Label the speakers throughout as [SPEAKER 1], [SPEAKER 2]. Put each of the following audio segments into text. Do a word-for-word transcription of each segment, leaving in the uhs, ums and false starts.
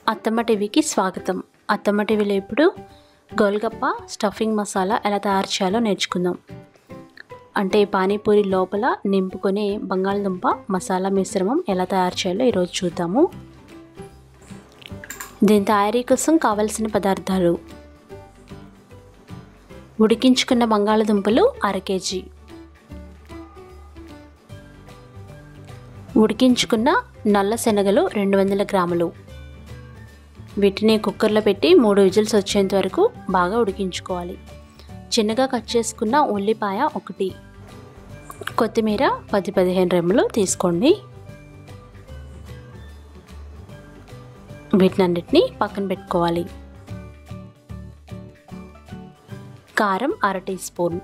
[SPEAKER 1] అత్తమ్మ టీవీకి స్వాగతం. అత్తమ్మ టీవీలో ఇప్పుడు గోల్గప్ప స్టఫింగ్ మసాలా ఎలా తయారు చేయాలో నేర్చుకుందాం. అంటే పానీపూరి లోపల నింపుకొని బంగాళదుంప మసాలా మిశ్రమం ఎలా తయారు చేయాలో ఈరోజు చూద్దాము. దీని తయారీ కోసం కావలసిన పదార్థాలు: ఉడికించుకున్న బంగాళదుంపలు అర కేజీ, ఉడికించుకున్న నల్ల శనగలు రెండు వందల గ్రాములు. వీటిని కుక్కర్లో పెట్టి మూడు విజిల్స్ వచ్చేంత వరకు బాగా ఉడికించుకోవాలి. చిన్నగా కట్ చేసుకున్న ఉల్లిపాయ ఒకటి, కొత్తిమీర పది పదిహేను రెమ్మలు తీసుకోండి. వీటినన్నిటిని పక్కన పెట్టుకోవాలి. కారం అర టీ స్పూన్,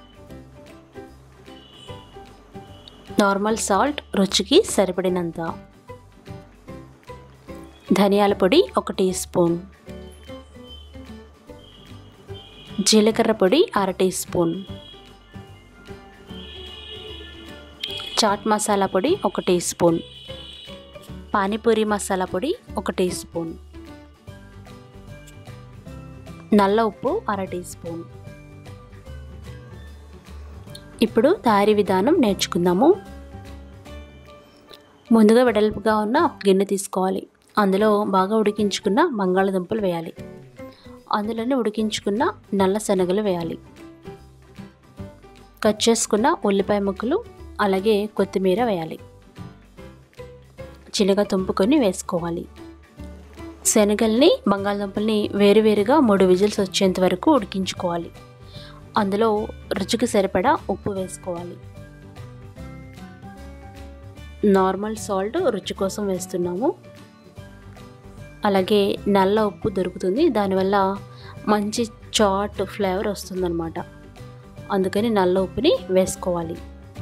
[SPEAKER 1] నార్మల్ సాల్ట్ రుచికి సరిపడినంత, ధనియాల పొడి ఒక టీ స్పూన్, జీలకర్ర పొడి అర టీ స్పూన్, చాట్ మసాలా పొడి ఒక టీ స్పూన్, పానీపూరి మసాలా పొడి ఒక టీ స్పూన్, నల్ల ఉప్పు అర టీ స్పూన్. ఇప్పుడు తయారీ విధానం నేర్చుకుందాము. ముందుగా వెడల్పుగా ఉన్న గిన్నె తీసుకోవాలి. అందులో బాగా ఉడికించుకున్న బంగాళదుంపలు వేయాలి. అందులోనే ఉడికించుకున్న నల్ల శనగలు వేయాలి. కట్ చేసుకున్న ఉల్లిపాయ ముక్కలు అలాగే కొత్తిమీర వేయాలి. చిన్నగా తుంపుకొని వేసుకోవాలి. శనగల్ని బంగాళదుంపల్ని వేరువేరుగా మూడు విజిల్స్ వచ్చేంత వరకు ఉడికించుకోవాలి. అందులో రుచికి సరిపడా ఉప్పు వేసుకోవాలి. నార్మల్ సాల్ట్ రుచి కోసం వేస్తున్నాము. అలాగే నల్ల ఉప్పు దొరుకుతుంది, దానివల్ల మంచి చాట్ ఫ్లేవర్ వస్తుందన్నమాట. అందుకని నల్ల ఉప్పుని వేసుకోవాలి.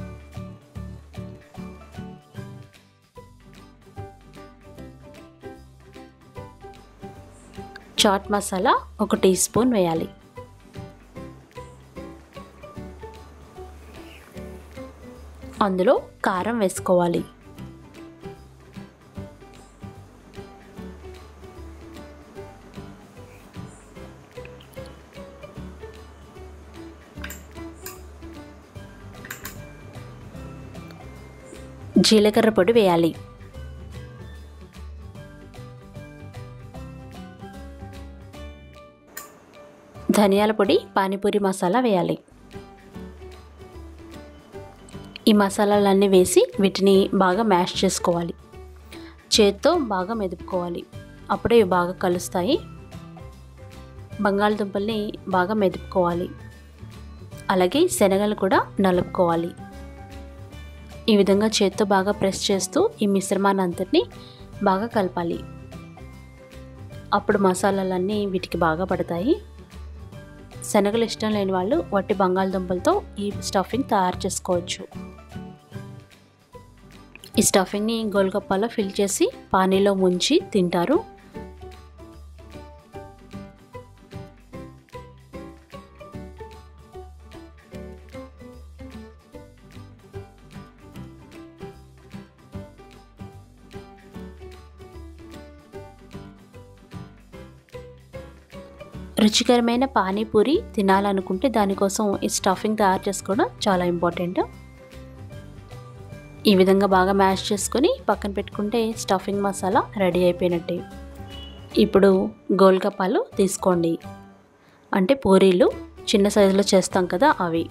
[SPEAKER 1] చాట్ మసాలా ఒక టీ స్పూన్ వేయాలి. అందులో కారం వేసుకోవాలి. జీలకర్ర పొడి వేయాలి. ధనియాల పొడి, పానీపూరి మసాలా వేయాలి. ఈ మసాలాలన్నీ వేసి వీటిని బాగా మ్యాష్ చేసుకోవాలి. చేత్తో బాగా మెదుపుకోవాలి. అప్పుడే ఇవి బాగా కలుస్తాయి. బంగాళదుంపల్ని బాగా మెదుపుకోవాలి. అలాగే శనగలు కూడా నలుపుకోవాలి. ఈ విధంగా చేత్తో బాగా ప్రెస్ చేస్తూ ఈ మిశ్రమాన్ని అంతటిని బాగా కలపాలి. అప్పుడు మసాలాలన్నీ వీటికి బాగా పడతాయి. శనగలు ఇష్టం లేని వాళ్ళు వట్టి బంగాళదుంపలతో ఈ స్టఫింగ్ తయారు చేసుకోవచ్చు. ఈ స్టఫింగ్ని గోల్గప్పాలో ఫిల్ చేసి పానీలో ముంచి తింటారు. రుచికరమైన పానీపూరి తినాలనుకుంటే దానికోసం ఈ స్టఫింగ్ తయారు చేసుకోవడం చాలా ఇంపార్టెంట్. ఈ విధంగా బాగా మ్యాష్ చేసుకొని పక్కన పెట్టుకుంటే స్టఫింగ్ మసాలా రెడీ అయిపోయినట్టే. ఇప్పుడు గోల్గప్పాలు తీసుకోండి. అంటే పూరీలు చిన్న సైజులో చేస్తాం కదా అవి.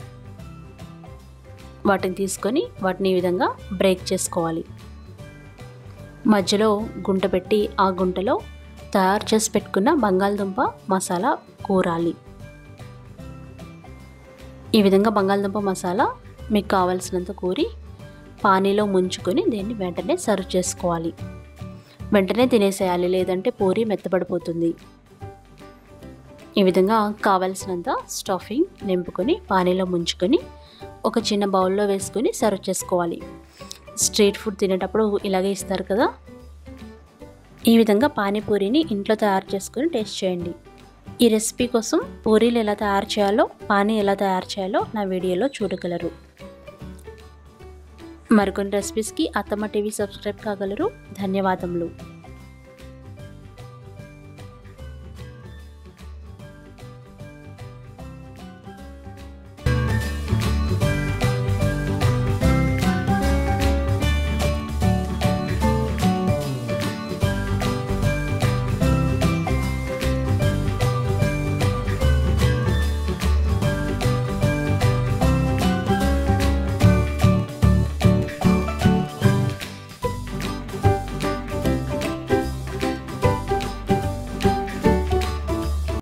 [SPEAKER 1] వాటిని తీసుకొని వాటిని ఈ విధంగా బ్రేక్ చేసుకోవాలి. మధ్యలో గుంట పెట్టి ఆ గుంటలో తయారు చేసి పెట్టుకున్న బంగాళదుంప మసాలా కూరాలి. ఈ విధంగా బంగాళదుంప మసాలా మీకు కావలసినంత కూరి పానీలో ముంచుకొని దీన్ని వెంటనే సర్వ్ చేసుకోవాలి. వెంటనే తినేసేయాలి, లేదంటే పూరి మెత్తబడిపోతుంది. ఈ విధంగా కావలసినంత స్టఫింగ్ నింపుకొని పానీలో ముంచుకొని ఒక చిన్న బౌల్లో వేసుకొని సర్వ్ చేసుకోవాలి. స్ట్రీట్ ఫుడ్ తినేటప్పుడు ఇలాగే ఇస్తారు కదా. ఈ విధంగా పానీపూరిని ఇంట్లో తయారు చేసుకొని టేస్ట్ చేయండి. ఈ రెసిపీ కోసం పూరీలు ఎలా తయారు చేయాలో, పానీ ఎలా తయారు చేయాలో నా వీడియోలో చూడగలరు. మరికొన్ని రెసిపీస్కి అత్తమ్మ టీవీ సబ్స్క్రైబ్ కాగలరు. ధన్యవాదములు.